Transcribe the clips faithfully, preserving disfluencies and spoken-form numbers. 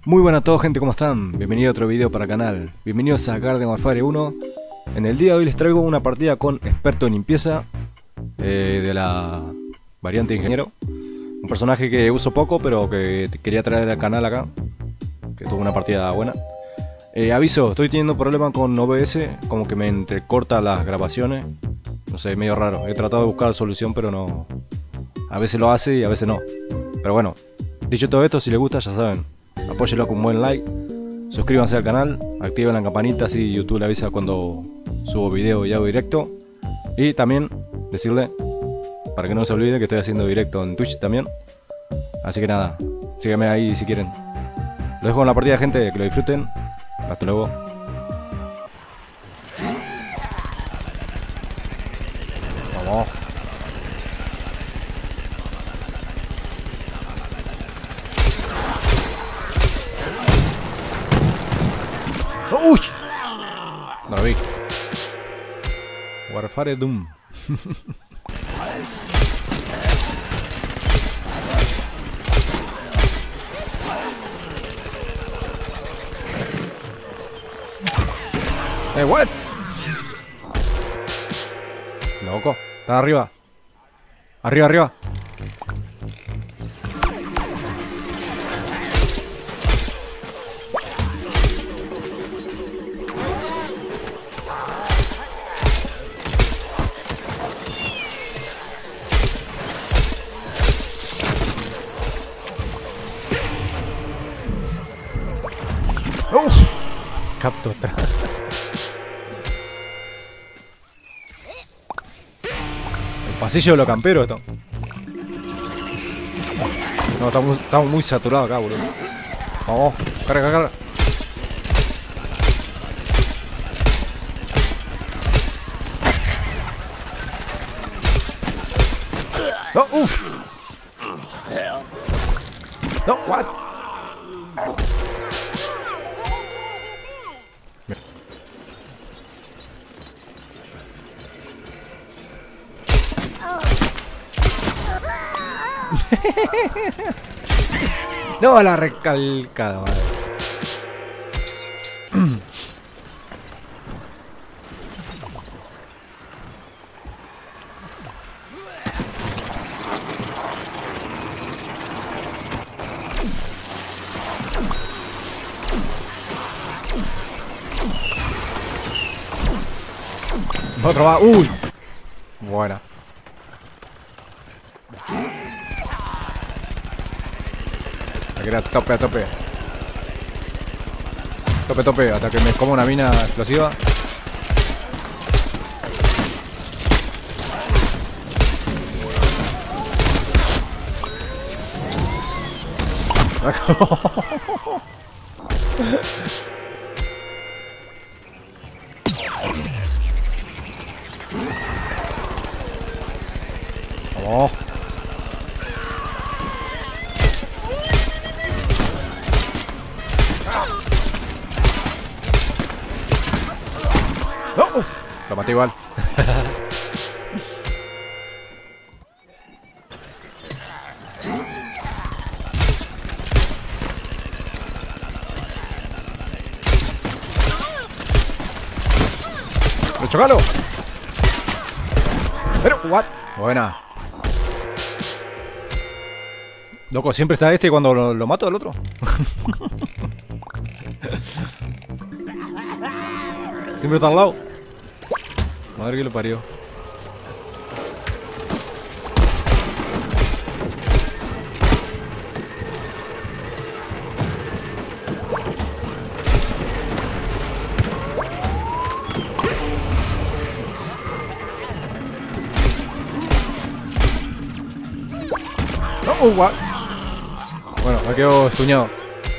Muy buenas a todos, gente, ¿cómo están? Bienvenido a otro video para el canal. Bienvenidos a Garden Warfare uno. En el día de hoy les traigo una partida con experto en limpieza eh, de la variante de ingeniero. Un personaje que uso poco, pero que quería traer al canal acá, que tuvo una partida buena. eh, Aviso, estoy teniendo problemas con O B S, como que me entrecorta las grabaciones. No sé, medio raro. He tratado de buscar solución, pero no. A veces lo hace y a veces no. Pero bueno, dicho todo esto, si les gusta, ya saben, apóyenlo con un buen like, suscríbanse al canal, activen la campanita, así YouTube le avisa cuando subo video y hago directo. Y también decirle, para que no se olvide, que estoy haciendo directo en Twitch también. Así que nada, síganme ahí si quieren. Los dejo con la partida, gente, que lo disfruten. Hasta luego. Vamos. ¡Uy! No lo vi. Warfare Doom. Eh, what? Loco, está arriba. Arriba, arriba. Uf, capto otra. El pasillo de los camperos esto. No, estamos, estamos muy saturados acá, boludo. Vamos, carga, carga. No, uff. No, what? No, la recalcada, madre. Otro va. Uy. Buena. Aquí era tope a tope. Tope, tope, hasta que me como una mina explosiva. Vamos. No, uf, lo maté igual. ¡Pero chocalo! Pero, what? Buena. Loco, siempre está este cuando lo, lo mato al otro. Siempre está al lado. Madre que lo parió. No, uh, what? Bueno, me quedo estuñado.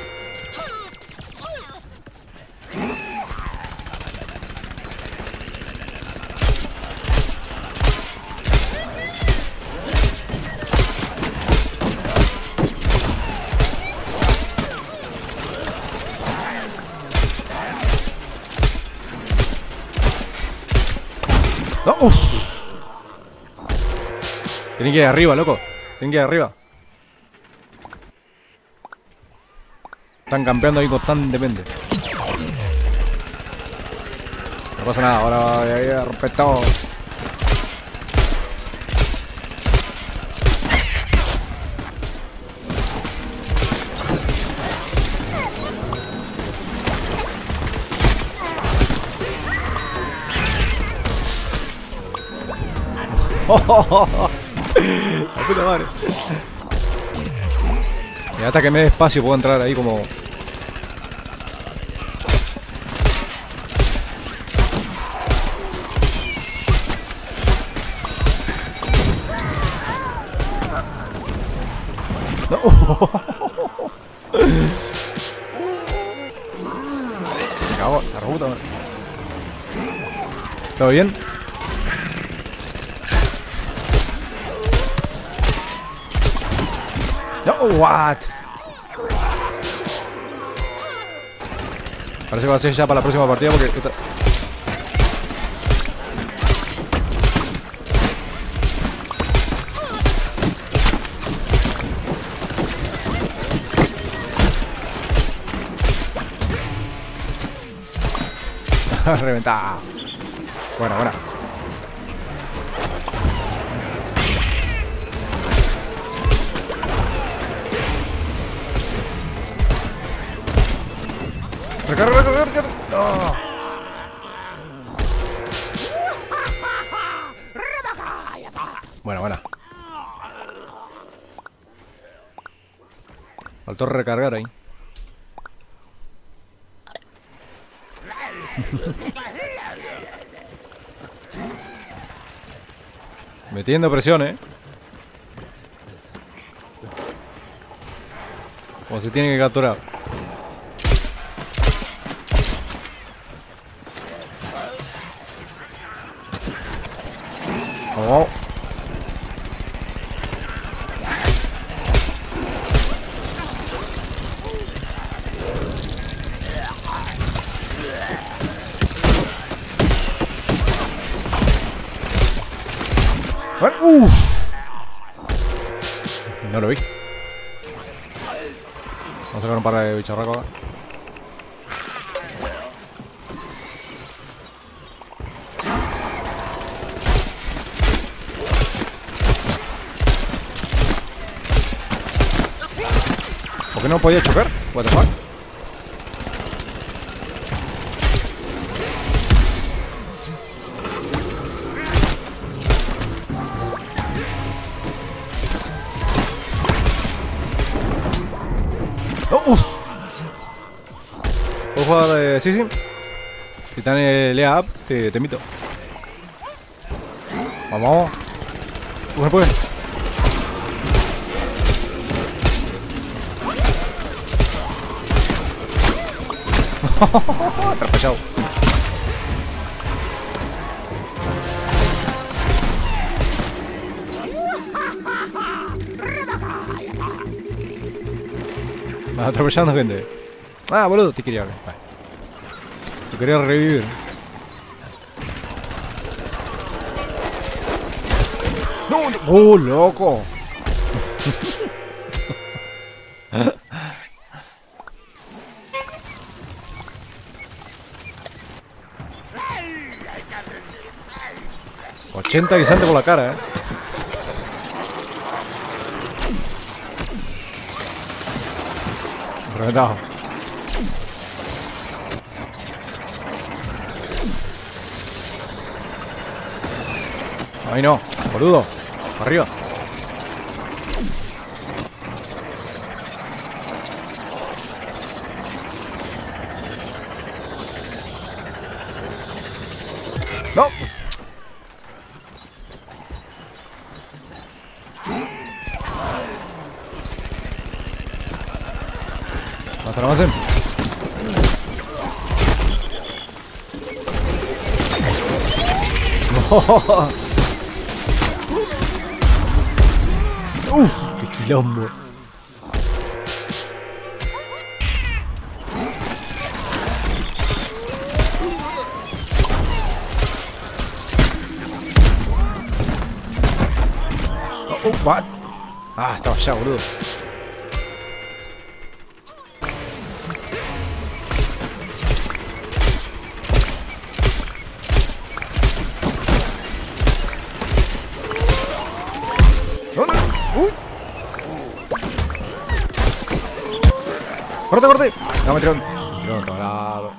No, uff. Tienen que ir arriba, loco. Tienen que ir arriba. Están campeando ahí constantemente. No pasa nada, ahora voy a ir a romper todo. La puta madre. Y hasta que me dé espacio puedo entrar ahí como... No. Me cago, la puta madre. ¿Todo bien? No, what? Parece que va a ser ya para la próxima partida porque esta... Reventada. Buena, buena. Recarga, recarga, recarga. No. Buena, buena. Faltó recargar ahí. Metiendo presión, eh. Como se tiene que capturar. Oh. Bueno, uff. No lo vi. Vamos a sacar un par de bicharracos acá. ¿Por qué no podía chocar? What the fuck? Oh, uf. ¿Puedo jugar? Eh, sí, sí. Si están en el E A P, te, te invito. Vamos. Puede, puede. Atrapallado. Me vas atropellando gente. Ah, boludo, te quería ver. Vale. Te quería revivir. No, no. ¡Oh, loco! ochenta guisantes por la cara, eh. Reventado. Ahí no, boludo. Arriba. No. Hasta la base. No. Uf, qué quilombo. Oh, what? Ah, estaba allá, boludo. ¡Corte, corte! No, me tiró. Me tiró otro lado.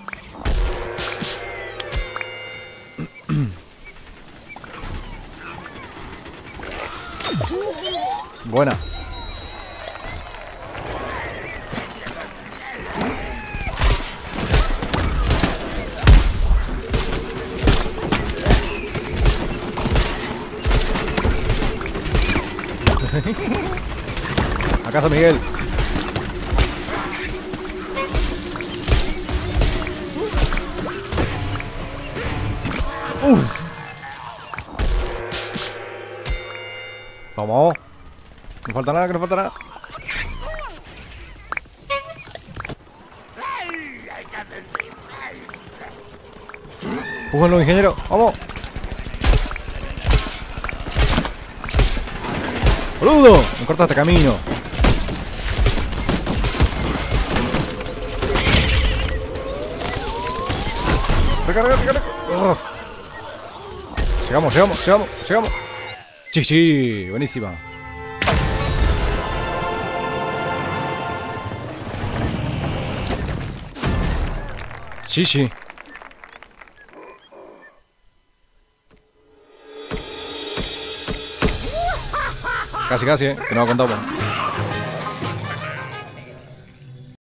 Buena. ¿Acaso Miguel? Uf. Vamos. No falta nada, que no falta nada. Empújenlo, ingeniero. Vamos. ¡Boludo! Me cortaste camino. Recarga, recarga. Oh. Llegamos, llegamos, llegamos, llegamos. Sí, sí, buenísima. Sí, sí. Casi, casi, eh, que no lo contamos.